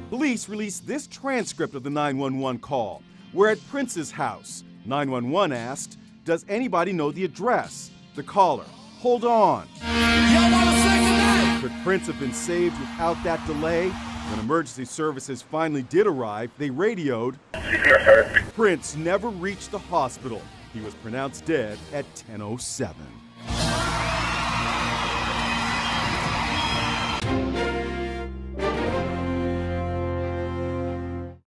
Police released this transcript of the 911 call. We're at Prince's house. 911 asked, "Does anybody know the address?" The caller, "Hold on." Could Prince have been saved without that delay? When emergency services finally did arrive, they radioed, "Prince never reached the hospital. He was pronounced dead at 10:07.